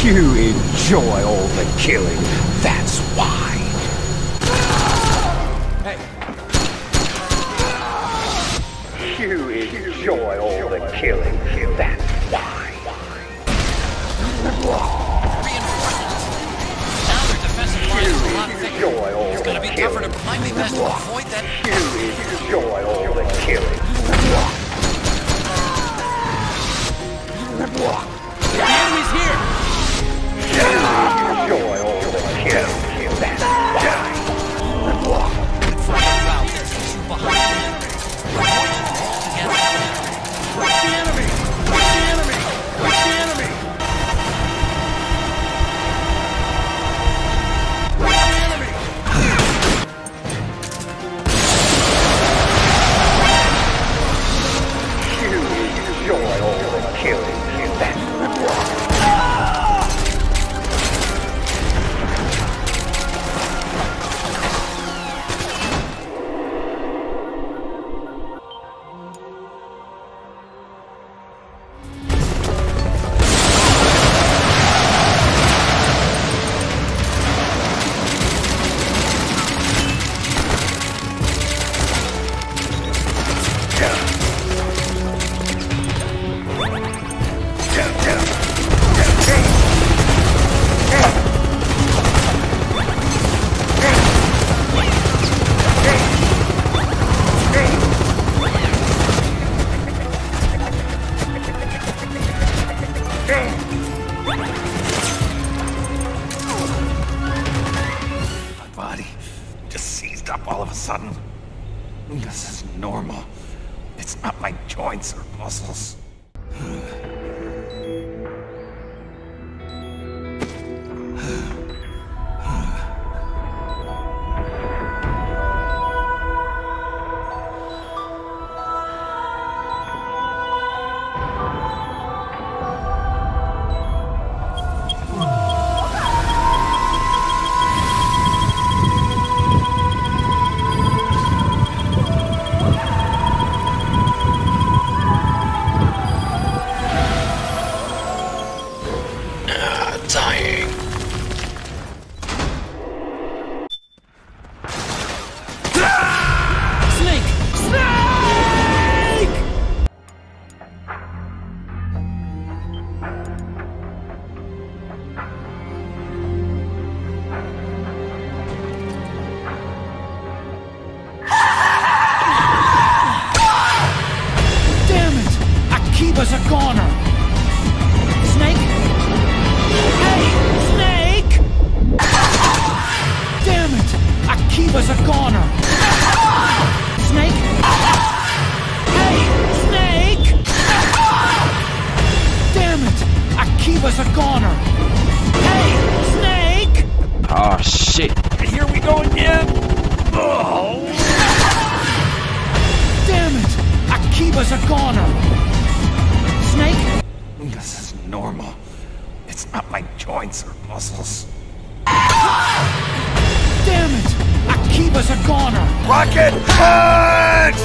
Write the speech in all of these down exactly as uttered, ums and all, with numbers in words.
You enjoy all the killing, that's why. Hey. You enjoy all the killing, that's why. Now their defensive line is a lot thicker. It's going to be tougher to might be best to avoid that. You enjoy all the killing. The enemy's here! You enjoy all the killing, that's why. Find a route that takes you behind the enemy. Avoid them altogether. Where's the enemy? Where's the enemy? Where's the enemy? Where's the enemy? You enjoy all the killing, that's why. My body just seized up all of a sudden. This is normal. It's not my joints or muscles. Dying. Snake! Snake! Damn it! Akiba's a goner! Snake? Hey! Snake! Damn it! Akiba's a goner! Snake? Hey! Snake! Damn it! Akiba's a goner! Hey! Snake! Oh shit. Here we go again! Oh! Damn it! Akiba's a goner! Snake? This is normal. It's not my joints or muscles. Damn it! Akiba's a goner! Rocket punch!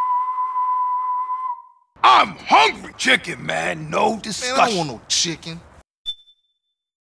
I'm hungry! Chicken, man, no discussion. Man, I don't want no chicken.